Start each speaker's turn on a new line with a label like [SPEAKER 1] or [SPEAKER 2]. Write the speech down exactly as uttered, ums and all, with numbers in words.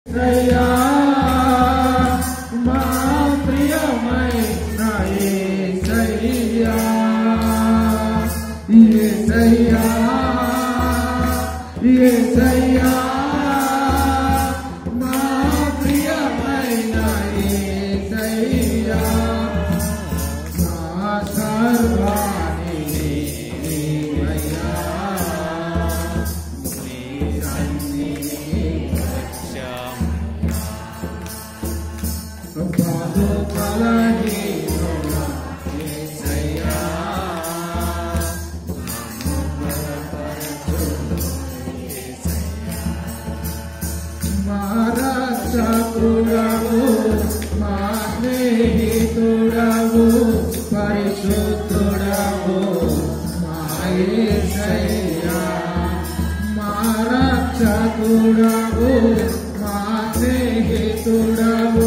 [SPEAKER 1] యేసయ్యా మా ప్రియమైన యేసయ్యా యేసయ్యా యేసయ్యా మా ప్రియమైన యేసయ్యా మా సర్వాణి నీవయ్యా బాధ కలహీనుడా యేసయ్యా మా రక్షకుడవు మా స్నేహితుడవు పరిశుద్ధుడవు మా యేసయ్యా మా రక్షకుడవు మా స్నేహితుడవు